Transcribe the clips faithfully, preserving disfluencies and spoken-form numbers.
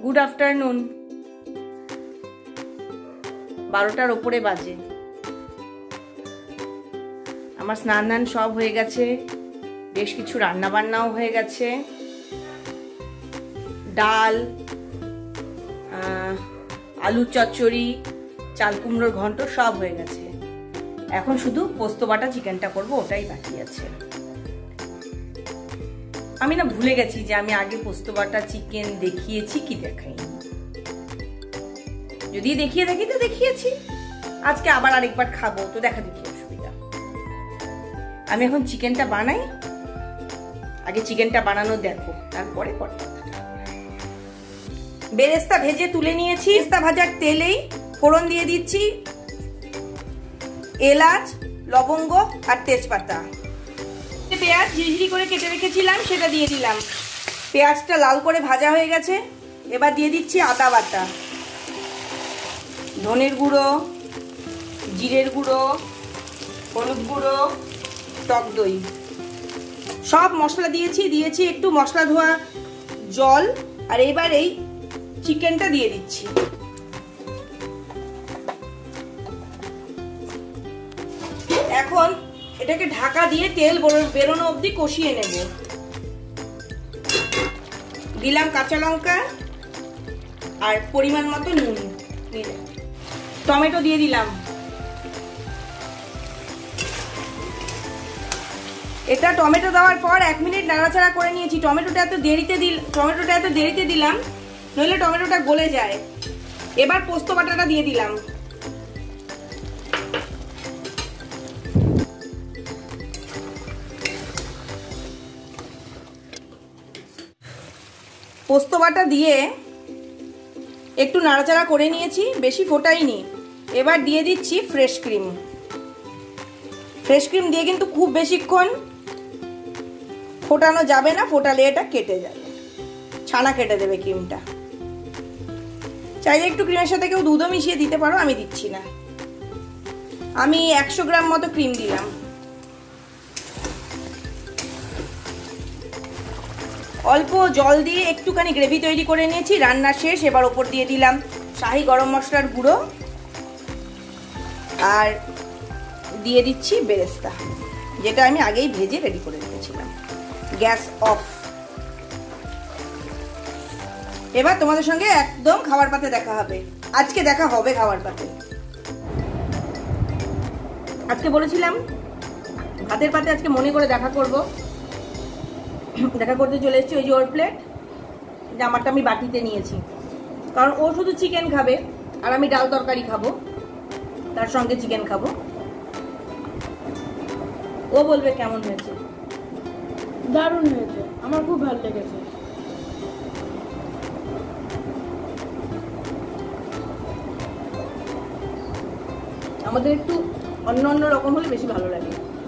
Good afternoon. বারোটার ওপরে বাজে। আমার স্নান দান সব হয়ে গেছে, বেশ কিছু রান্না বান্নাও হয়ে গেছে। ডাল, আলুর চচ্চড়ি, চাল কুমড়োর ঘন্ট সব হয়ে গেছে। এখন শুধু পোস্ত বাটা চিকেনটা করব, ওটাই বাকি আছে। আমি না ভুলে গেছি যে আমি আগে পোস্ত বাটা চিকেন দেখিয়েছি কি দেখাইনি। যদি দেখিয়ে থাকি তো দেখিয়েছি, আজকে আবার আরেকবার খাবো তো দেখা দেখি অসুবিধা। আমি এখন চিকেনটা বানাই, আগে চিকেনটা বানানো দেখো, তারপরে পরে বেরেস্তা ভেজে তুলে নিয়েছি। বেরেস্তা ভাজার তেলেই ফোড়ন দিয়ে দিচ্ছি এলাচ, লবঙ্গ আর তেজপাতা। পেঁয়াজ ঝিরিঝিরি করে কেটে রেখেছিলাম সেটা দিয়ে দিলাম। পেঁয়াজটা লাল করে ভাজা হয়ে গেছে, এবার দিয়ে দিচ্ছি আদা বাটা, ধনের গুঁড়ো, জিরের গুঁড়ো, হলুদ গুঁড়ো, টক দই, সব মশলা দিয়েছি। দিয়েছি একটু মশলা ধোয়া জল। আর এবার এই চিকেনটা দিয়ে দিচ্ছি। এখন এটাকে ঢাকা দিয়ে তেল বেরোনো অবধি কষিয়ে নেব। দিলাম কাঁচা লঙ্কা আর পরিমাণ মতো নুন, টমেটো দিয়ে দিলাম। এটা টমেটো দেওয়ার পর এক মিনিট নাড়াচাড়া করে নিয়েছি। টমেটোটা এত দেরিতে দিল টমেটোটা এত দেরিতে দিলাম নইলে টমেটোটা গলে যায়। এবার পোস্ত বাটাটা দিয়ে দিলাম। পোস্ত বাটা দিয়ে একটু নাড়াচাড়া করে নিয়েছি, বেশি ফোটাইনি। এবার দিয়ে দিচ্ছি ফ্রেশ ক্রিম। ফ্রেশ ক্রিম দিয়ে কিন্তু খুব বেশিক্ষণ ফোটানো যাবে না, ফোটালে এটা কেটে যাবে, ছানা কেটে দেবে ক্রিমটা। চাইলে একটু ক্রিমের সাথে কেউ দুধও মিশিয়ে দিতে পারো, আমি দিচ্ছি না। আমি একশো গ্রাম মতো ক্রিম দিলাম। অল্প জল দিয়ে একটুখানি গ্রেভি তৈরি করে নিয়েছি। রান্না শেষ। এবার ওপর দিয়ে দিলাম শাহি গরম মশলার গুঁড়ো আর দিয়ে দিচ্ছি বেরেস্তা, যেটা আমি আগেই ভেজে রেডি করে রেখেছিলাম। Gas off. এবার তোমাদের সঙ্গে একদম খাবার পাতে দেখা হবে। আজকে দেখা হবে খাবার পাতে। আজকে বলেছিলাম ভাতের পাতে আজকে মনে করে দেখা করব। দেখা করতে চলে এসেছি। ওই যে ওর প্লেট, যে আমারটা আমি বাটিতে নিয়েছি, কারণ ও শুধু চিকেন খাবে আর আমি ডাল তরকারি খাবো, তার সঙ্গে চিকেন খাবো। ও বলবে কেমন হয়েছে। দারুণ হয়েছে, আমার খুব ভালো লেগেছে। আমাদের একটু অন্য অন্য রকম হলে বেশি ভালো লাগে।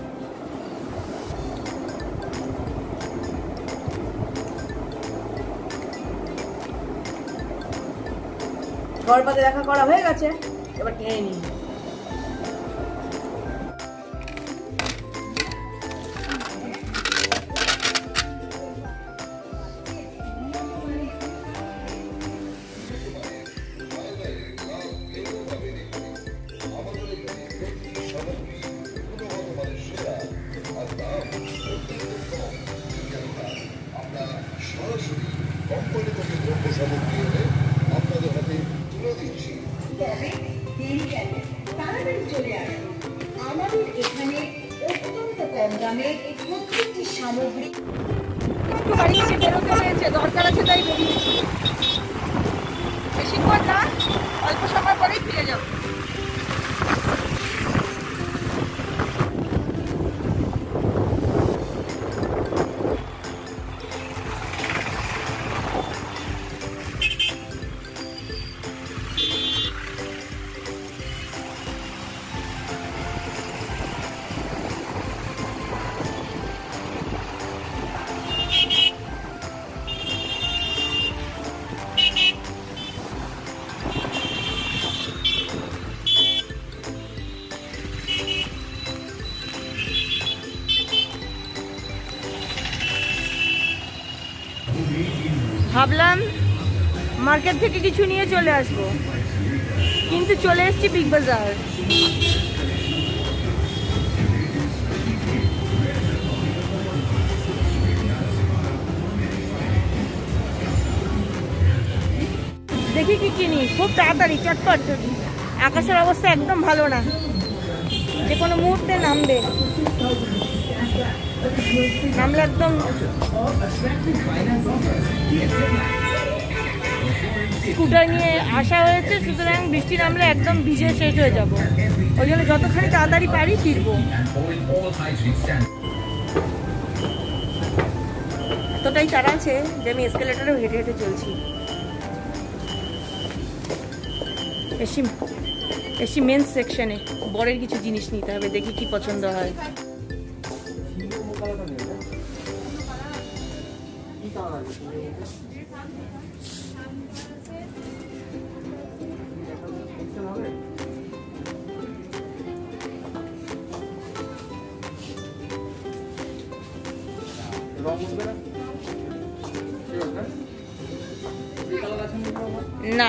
ঘর পাতে দেখা করা হয়ে গেছে, এবার খেয়ে নিই। আমাদের এখানে অত্যন্ত কম দামে প্রত্যেকটি সামগ্রী। একটু বাড়ি এসে বেরোতে হয়েছে, দরকার আছে তাই বেরিয়েছি। বেশিক্ষণ না, অল্প সময় পরেই ফিরে যাবো। ভাবলাম মার্কেট থেকে কিছু নিয়ে চলে আসবো, কিন্তু চলে এসেছি বিগ বাজার। দেখি কি কিনি, খুব তাড়াতাড়ি চটপট। আকাশের অবস্থা একদম ভালো না, যে কোনো মুহূর্তে নামবে, নামলে একদম স্কুটার নিয়ে আসা হয়েছে, সুতরাং বৃষ্টি নামলে একদম ভিজে শেষ হয়ে যাব। ওই জন্য যতখানি তাড়াতাড়ি পারি ফিরবো। এতটাই তাড়া আছে যে আমি এসকেলেটারেও হেঁটে হেঁটে চলছি। এসি এসি মেন্স সেকশনে বরের কিছু জিনিস নিতে হবে, দেখি কি পছন্দ হয়। না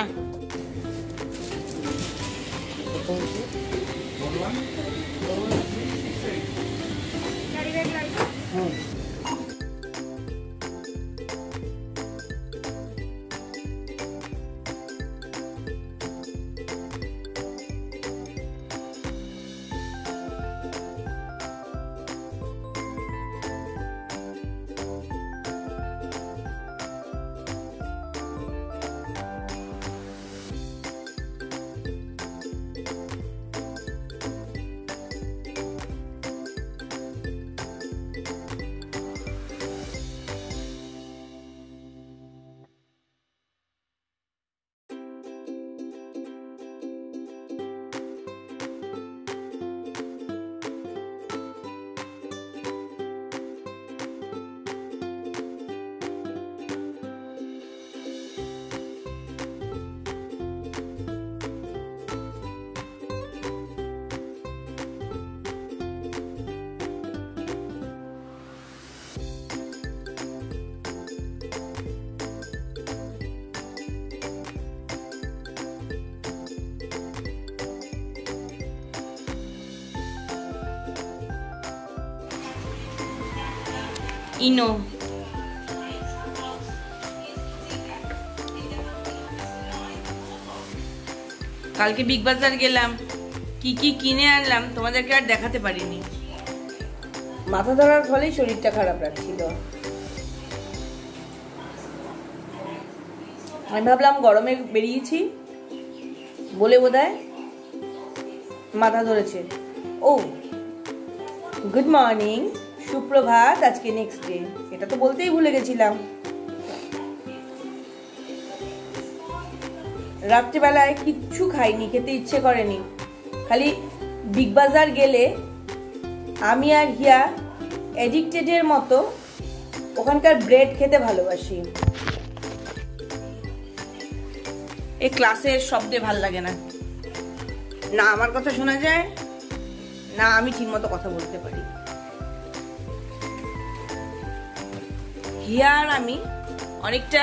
ইনো কালকে বিগ বাজার গেলাম, কি কি কিনে আনলাম তোমাদেরকে আর দেখাতে পারিনি। মাথা ধরার ফলেই শরীরটা খারাপ লাগছিল। আমি ভাবলাম গরমে বেরিয়েছি বলে বোধহয় মাথা ধরেছে। ও গুড মর্নিং, সুপ্রভাত, আজকে নেক্সট ডে, এটা তো বলতেই ভুলে গেছিলাম। রাত্রিবেলায় কিচ্ছু খাইনি, খেতে ইচ্ছে করেনি। খালি বিগ বাজার গেলে আমি আর হিয়া অ্যাডিক্টেডের মতো ওখানকার ব্রেড খেতে ভালোবাসি। এই ক্লাসের শব্দে ভাল লাগে না, না আমার কথা শোনা যায়, না আমি ঠিক মতো কথা বলতে পারি। হিয়া আর আমি অনেকটা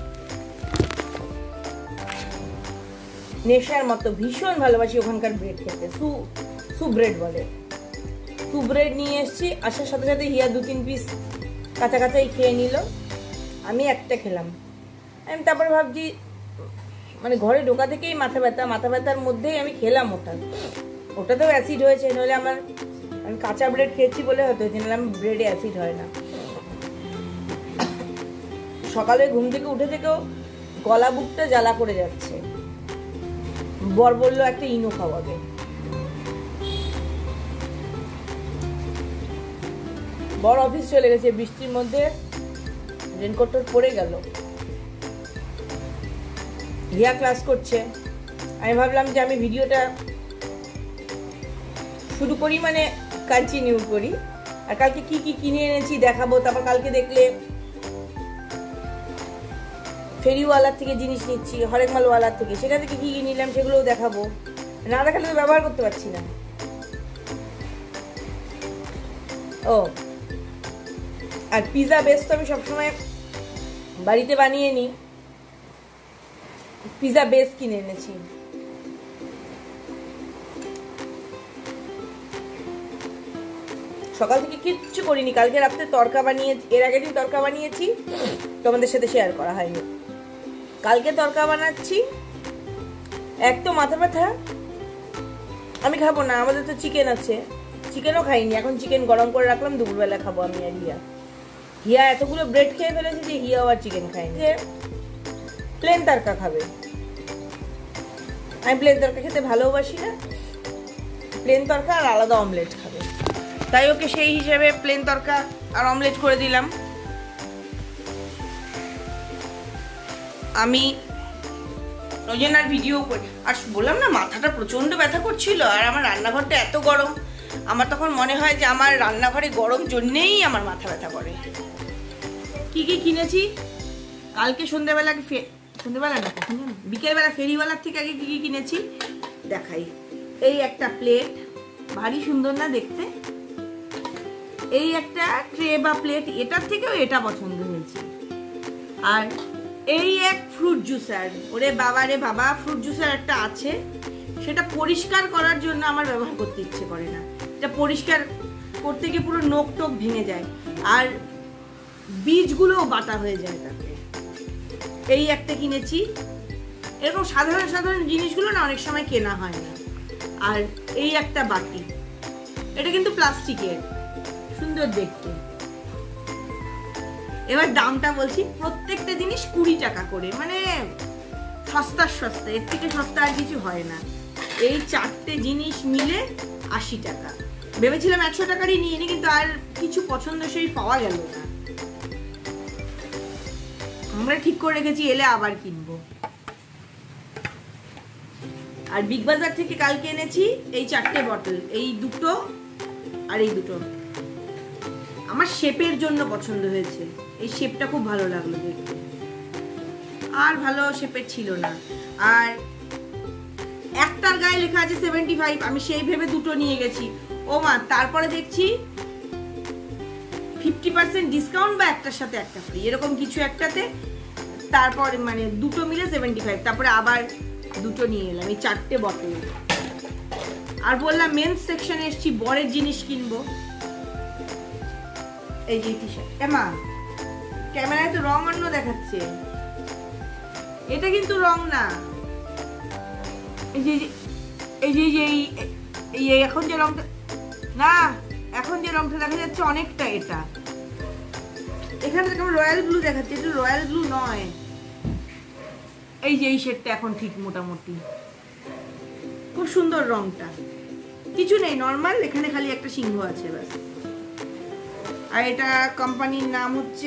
নেশার মতো ভীষণ ভালোবাসি ওখানকার ব্রেড খেতে। সু সু ব্রেড বলে। সু ব্রেড নিয়ে এসছি, আসার সাথে সাথে হিয়া দু তিন পিস কাঁচা কাঁচাই খেয়ে নিল, আমি একটা খেলাম। আমি তারপর ভাবছি মানে ঘরে ঢোকা থেকেই মাথা ব্যথা, মাথা ব্যথার মধ্যেই আমি খেলাম ওটা। ওটাতেও অ্যাসিড হয়েছে, নইলে আমার আমি কাঁচা ব্রেড খেয়েছি বলে হয়তো হয়েছে, নাহলে আমার ব্রেডে অ্যাসিড হয় না। সকালে ঘুম থেকে উঠে থেকেও গলা বুকটা জ্বালা করে যাচ্ছে। বর বললো একটা ইনো খাওয়াবে। বর অফিস চলে গেছে, বৃষ্টির মধ্যে রেনকোটটা পরে গেল। হিয়া ক্লাস করছে। আমি ভাবলাম যে আমি ভিডিওটা শুরু করি, মানে কন্টিনিউ করি, আর কালকে কি কি কিনে এনেছি দেখাবো। তারপর কালকে দেখলে ফেরিওয়ালার থেকে জিনিস নিচ্ছি, হরেকমালওয়ালার থেকে, সেটা থেকে কি কি নিলাম সেগুলোও দেখাবো। না দেখালে তো ব্যবহার করতে পারছি না। ও আর পিৎজা বেস তো আমি সবসময় বাড়িতে বানিয়ে নিই, পিজা বেস কিনে এনেছি। সকাল থেকে কিচ্ছু করিনি, কালকে রাত্রে তরকা বানিয়ে, এর আগের দিন তরকা বানিয়েছি, তোমাদের সাথে শেয়ার করা হয়নি। কালকে তরকা বানাচ্ছি, এক তো মাথা ব্যথা, আমি খাবো না, আমাদের তো চিকেন আছে, চিকেনও খাইনি, এখন চিকেন গরম করে রাখলাম, দুপুরবেলা খাবো আমি আর হিয়া। হিয়া এতগুলো ব্রেড খেয়ে ফেলেছে যে হিয়াও আর চিকেন খায়নি, যে প্লেন তরকা খাবে। আমি প্লেন তরকা খেতে ভালোবাসি না, প্লেন তরকা আর আলাদা অমলেট খাবে, তাই ওকে সেই হিসেবে প্লেন তরকা আর অমলেট করে দিলাম। আমি ওই জন্য আর ভিডিও করি, আর বললাম না মাথাটা প্রচন্ড ব্যথা করছিল, আর আমার রান্নাঘরটা এত গরম, আমার তখন মনে হয় যে আমার রান্নাঘরে গরম জন্যেই আমার মাথা ব্যথা করে। কি কি কিনেছি কালকে সন্ধ্যাবেলা, সন্ধ্যাবেলা না কখন জানো, বিকেলবেলা ফেরিওয়ালার থেকে আগে কি কি কিনেছি দেখাই। এই একটা প্লেট, ভারী সুন্দর না দেখতে, এই একটা ট্রে বা প্লেট, এটার থেকেও এটা পছন্দ হয়েছে। আর এই এক ফ্রুট জুসার, ওরে বাবা রে বাবা, ফ্রুট জুসার একটা আছে, সেটা পরিষ্কার করার জন্য আমার ব্যবহার করতে ইচ্ছে করে না, এটা পরিষ্কার করতে গিয়ে পুরো নোক টোক ভেঙে যায়, আর বীজগুলোও বাটা হয়ে যায় তাতে। এই একটা কিনেছি, এরকম সাধারণ সাধারণ জিনিসগুলো না অনেক সময় কেনা হয় না। আর এই একটা বাটি, এটা কিন্তু প্লাস্টিকের, সুন্দর দেখতে। এবার দামটা বলছি, প্রত্যেকটা জিনিস কুড়ি টাকা করে, মানে সস্তার সস্তা, এর থেকে সস্তা আর কিছু হয় না। এই চারটে জিনিস মিলে আশি টাকা, ভেবেছিলাম একশো টাকারই নিয়ে নি, কিন্তু আর কিছু পছন্দসই পাওয়া গেল না। আমরা ঠিক করে রেখেছি এলে আবার কিনবো। আর বিগ বাজার থেকে কালকে এনেছি এই চারটে বটল, এই দুটো আর এই দুটো, আমার শেপের জন্য পছন্দ হয়েছে, এই শেপটা খুব ভালো লাগলো দেখতে, আর ভালো শেপের ছিল না। আর একটার গায়ে লেখা আছে সেভেন্টি ফাইভ, আমি সেই ভেবে দুটো নিয়ে গেছি, ও মা, তারপরে দেখছি ফিফটি পার্সেন্ট ডিসকাউন্ট বা একটার সাথে একটা ফ্রি, এরকম কিছু একটাতে, তারপর মানে দুটো মিলে সেভেন্টি ফাইভ, তারপরে আবার দুটো নিয়ে এলাম, এই চারটে বটল। আর বললাম মেন্স সেকশনে এসছি, বরের জিনিস কিনবো। এই যে টি শার্ট, এমা ক্যামেরায় তো রং অন্য দেখাচ্ছে, এটা কিন্তু রং না, এই যে এই যে এই এখন যে রংটা, না এখন যে রংটা দেখা যাচ্ছে অনেকটা, এটা এখানে থেকে রয়্যাল ব্লু দেখাচ্ছে, এটা রয়্যাল ব্লু নয়। এই যে এই শেডটা এখন ঠিক মোটামুটি, খুব সুন্দর রংটা, কিছু নেই, নর্মাল, এখানে খালি একটা সিংহ আছে ব্যাস। আর এটা কোম্পানির নাম হচ্ছে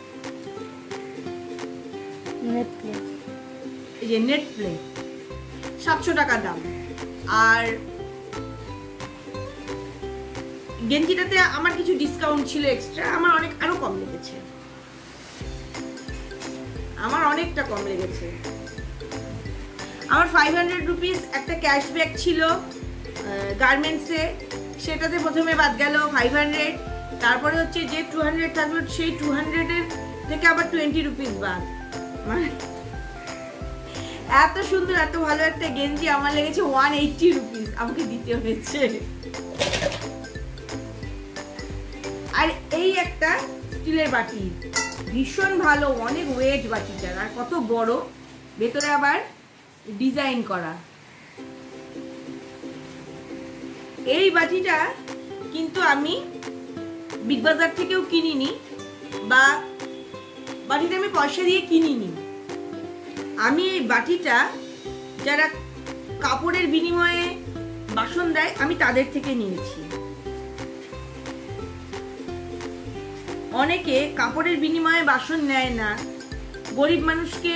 নেটপ্লে, এই যে নেটপ্লে, সাতশো টাকা দাম। আর গেঞ্জিটাতে আমার কিছু ডিসকাউন্ট ছিল এক্সট্রা, আমার অনেক আরো কম লেগেছে, আমার অনেকটা কম লেগেছে। আমার ফাইভ হান্ড্রেড রুপিস একটা ক্যাশব্যাক ছিল গার্মেন্টসে, সেটাতে প্রথমে বাদ গেল ফাইভ হান্ড্রেড, তারপরে হচ্ছে যে টু হান্ড্রেড থাকলো সেই টু হান্ড্রেডের থেকে আবার টোয়েন্টি রুপিস বাদ। মানে এত সুন্দর এত ভালো একটা গেঞ্জি আমার লেগেছে ওয়ান এইটটি রুপিস, আমাকে দিতে হয়েছে। আর এই একটা স্টিলের বাটি, ভীষণ ভালো, অনেক ওয়েট বাটিটার, আর কত বড়, ভেতরে আবার ডিজাইন করা। এই বাটিটা কিন্তু আমি বিগ বাজার থেকেও কিনিনি, বা বাটিটা আমি পয়সা দিয়ে কিনিনি, আমি এই বাটিটা যারা কাপড়ের বিনিময়ে বাসন দেয় আমি তাদের থেকে নিয়েছি। অনেকে কাপড়ের বিনিময়ে বাসন নেয় না, গরিব মানুষকে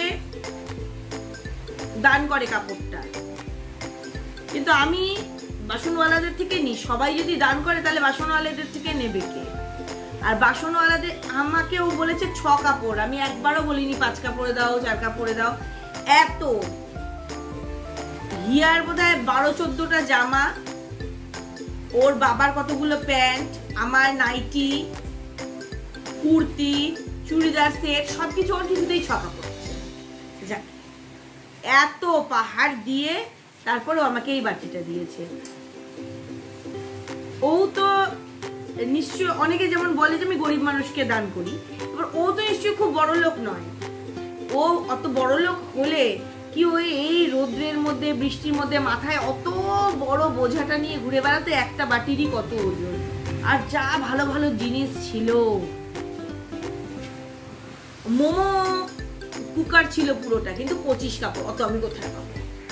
দান করে কাপড়টা, কিন্তু আমি বাসনওয়ালাদের থেকে নিই। সবাই যদি দান করে তাহলে বাসনওয়ালাদের থেকে নেবে কে? আর বাসনওয়ালাদের আমাকেও বলেছে ছ কাপড়, আমি একবারও বলিনি পাঁচ কাপড়ে দাও চার কাপড়ে দাও। এত হিয়ার বোধহয় বারো চোদ্দটা জামা, ওর বাবার কতগুলো প্যান্ট, আমার নাইটি, কুর্তি, চুড়িদার সেট, সবকিছু ওর কিছুতেই ছ কাপড়। যাক এত পাহাড় দিয়ে তারপরে আমাকে এই বাটিটা দিয়েছে। ও তো নিশ্চয়, অনেকে যেমন বলে যে আমি গরিব মানুষকে দান করি, এবার ও তো নিশ্চয়ই খুব বড় লোক নয়। ও অত বড় লোক হলে কি ওই এই রোদ্রের মধ্যে বৃষ্টির মধ্যে মাথায় অত বড় বোঝাটা নিয়ে ঘুরে বেড়াতে? একটা বাটিরই কত ওজন। আর যা ভালো ভালো জিনিস ছিল, মোমো কুকার ছিল পুরোটা, কিন্তু পঁচিশ কাপড়, অত আমি কোথায় পাবো?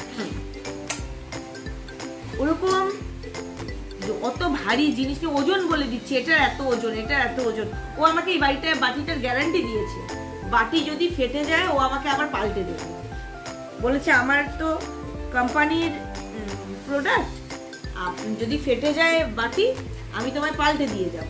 ওরকম অত ভারী জিনিস নিয়ে ওজন বলে দিচ্ছে, এটার এত ওজন, এটার এত ওজন। ও আমাকে এই বাড়িটা বাটিটার গ্যারান্টি দিয়েছে, বাটি যদি ফেটে যায় ও আমাকে আবার পাল্টে দেবে। বলেছে আমার তো কোম্পানির প্রোডাক্ট, যদি ফেটে যায় বাটি আমি তোমায় পাল্টে দিয়ে যাব।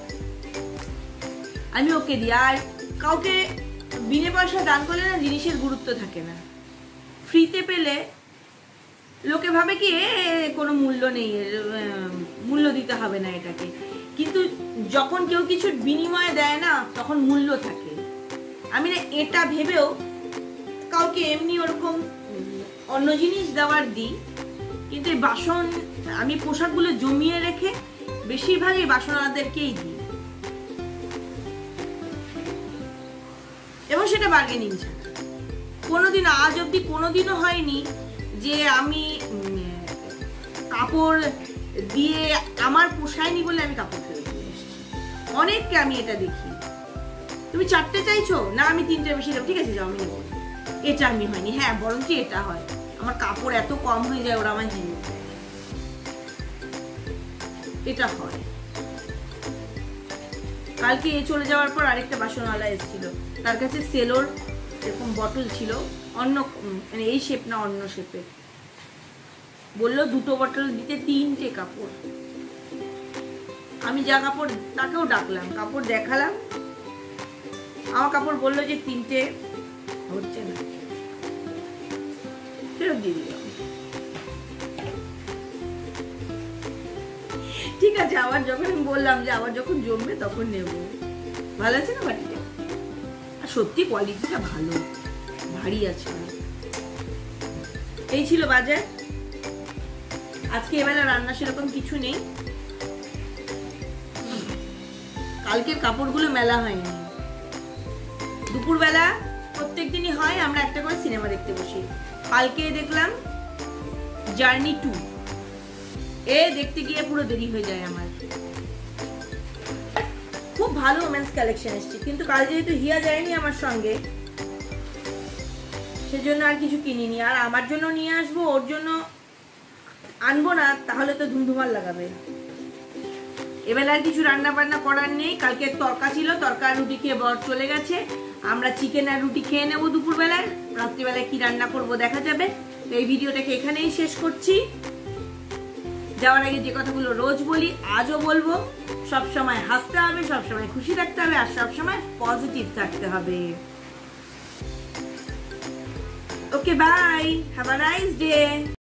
আমি ওকে দিই। আর কাউকে বিনে পয়সা দান করলে না জিনিসের গুরুত্ব থাকে না। ফ্রিতে পেলে লোকে ভাবে কি এ কোনো মূল্য নেই, মূল্য দিতে হবে না এটাকে। কিন্তু যখন কেউ কিছু বিনিময়ে দেয় না, তখন মূল্য থাকে। আমি না এটা ভেবেও কাউকে এমনি ওরকম অন্য জিনিস দেওয়ার দিই, কিন্তু এই বাসন আমি পোশাকগুলো জমিয়ে রেখে বেশিরভাগই বাসনাদেরকেই দিই, এবং সেটা বার্গেনিং ছাড়া। কোনোদিন আজ অব্দি কোনোদিনও হয়নি যে আমি কাপড় দিয়ে আমার পোষায়নি বলে আমি কাপড় ফেরত দিয়ে এসেছি। অনেককে আমি এটা দেখি, তুমি চারটে চাইছো না, আমি তিনটে বেশি দেবো, ঠিক আছে যাও আমি নেবো। এটা আমি হয়নি, হ্যাঁ বরঞ্চ এটা হয়, আমার কাপড় এত কম হয়ে যায় ওরা আমার জিনিস, এটা হয়। কালকে এ চলে যাওয়ার পর আরেকটা বাসনওয়ালা এসেছিল, তার কাছে সেলোর এরকম বটল ছিল, অন্য মানে এই শেপ না অন্য শেপে, বললো দুটো বটল দিতে তিনটে কাপড়। আমি যা কাপড়, তাকেও ডাকলাম, কাপড় দেখালাম, আমার কাপড় বললো যে তিনটে হচ্ছে না, ফেরত দিয়ে দিলাম। ঠিক আছে, আবার যখন আমি বললাম যে আবার যখন জমবে তখন নেব। ভালো আছে না বাটিটা? আর সত্যি কোয়ালিটিটা ভালো, ভারী আছে। এই ছিল বাজার আজকে। এবেলা রান্না সেরকম কিছু নেই, কালকের কাপড়গুলো মেলা হয়নি। দুপুরবেলা প্রত্যেক দিনই হয়, আমরা একটা করে সিনেমা দেখতে বসি। কালকে দেখলাম জার্নি টু, এ দেখতে গিয়ে পুরো দেরি হয়ে যায় আমার। খুব ভালো ওমেন্স কালেকশন এসছে, কিন্তু কাল যেহেতু হিয়া যায়নি আমার সঙ্গে, সেজন্য আর কিছু কিনিনি। আর আমার জন্য নিয়ে আসবো, ওর জন্য আনবো না, তাহলে তো ধুমধুমার লাগাবে। এবেলা আর কিছু রান্না বান্না করার নেই। কালকে তরকা ছিল, তরকা রুটি খেয়ে বর চলে গেছে। আমরা চিকেন আর রুটি খেয়ে নেবো দুপুর বেলায়। রাত্রিবেলায় কি রান্না করব দেখা যাবে। তো এই ভিডিওটাকে এখানেই শেষ করছি। যাওয়ার আগে যে কথাগুলো রোজ বলি, আজও বলবো, সবসময় হাসতে হবে, সবসময় খুশি থাকতে হবে, আর সবসময় পজিটিভ থাকতে হবে। Okay, bye, have a nice day.